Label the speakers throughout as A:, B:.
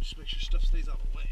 A: Just make sure stuff stays out of the way.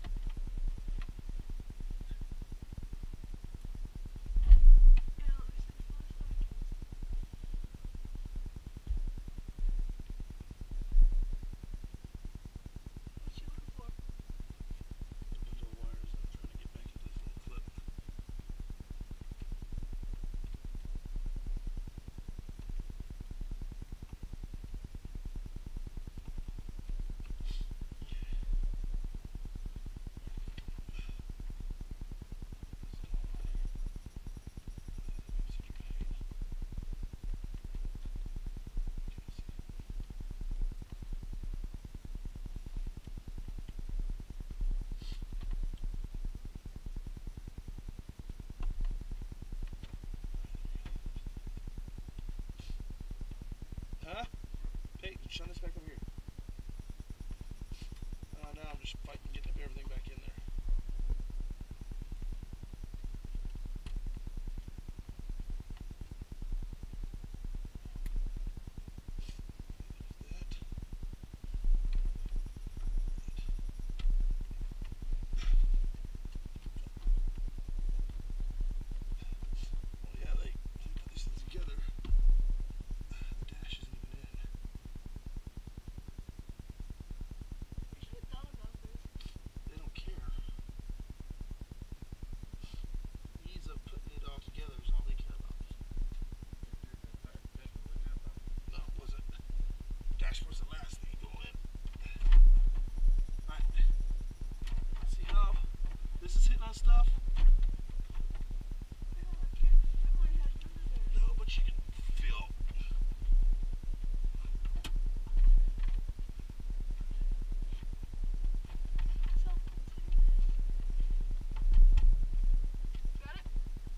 A: Huh? Hey, shut this back over here. Now I'm just fighting getting everything back in there. Dashboard's the last thing going in. Alright. See how this is hitting on stuff? No, but you can feel.
B: Got it?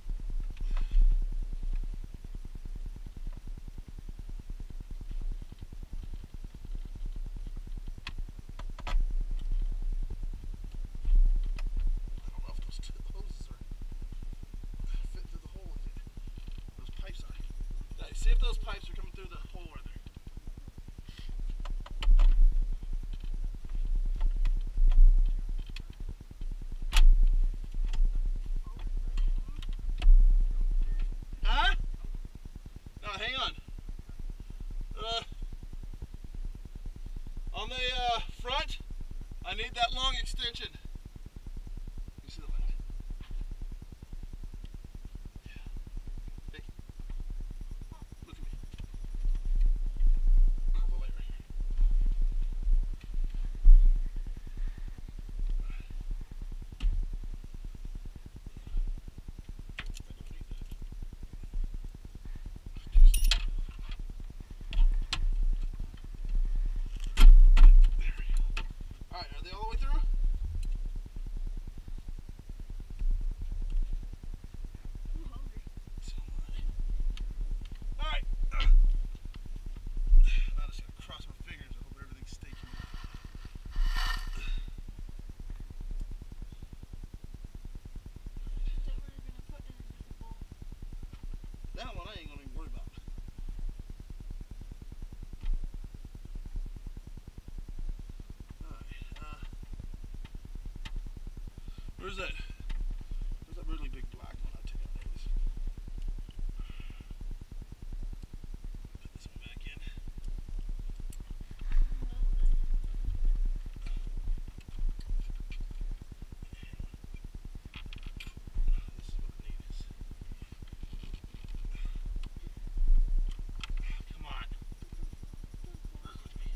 A: See if those pipes are coming through the hole right there. Huh? No, hang on. On the front, I need that long extension. You see the light? Are they all the way through?
B: I'm hungry.
A: So am I. Alright. Now I just gotta cross my fingers. I hope everything's staking.
B: That we're gonna put in a different bowl.
A: That one I ain't gonna even worry about. Where's that? Where's that really big black one? I'll take out these. Put this one back in. This is what I need is. Come on. Work with me.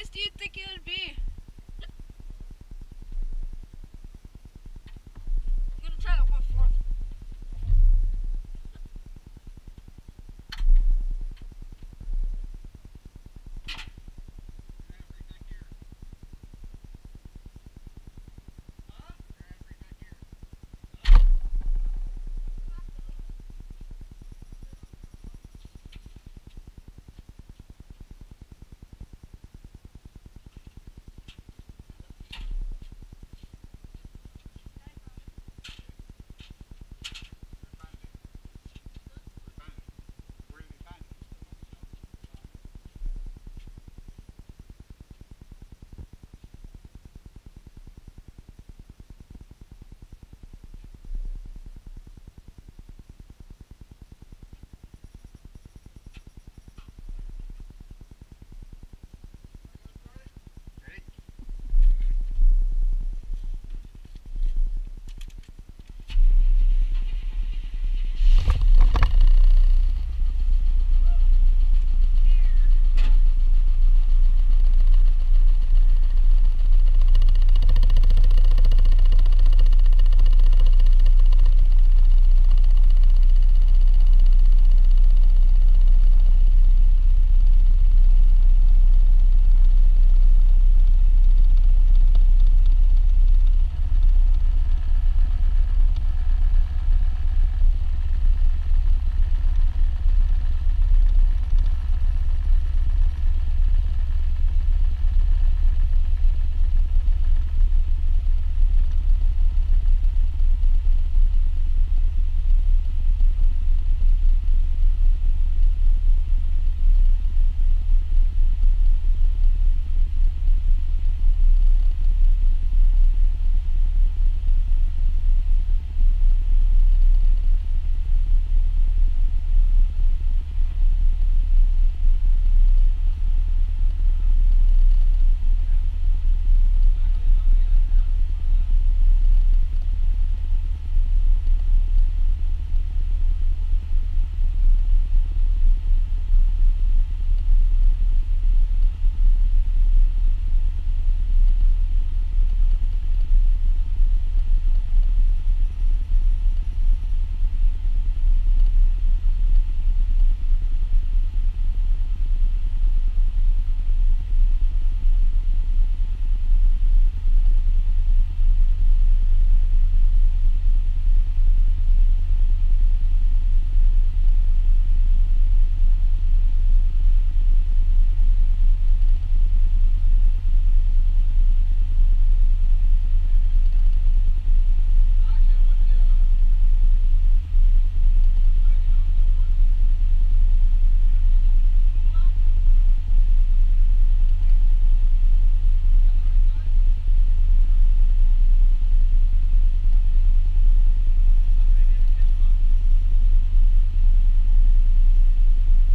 B: do you think it would be?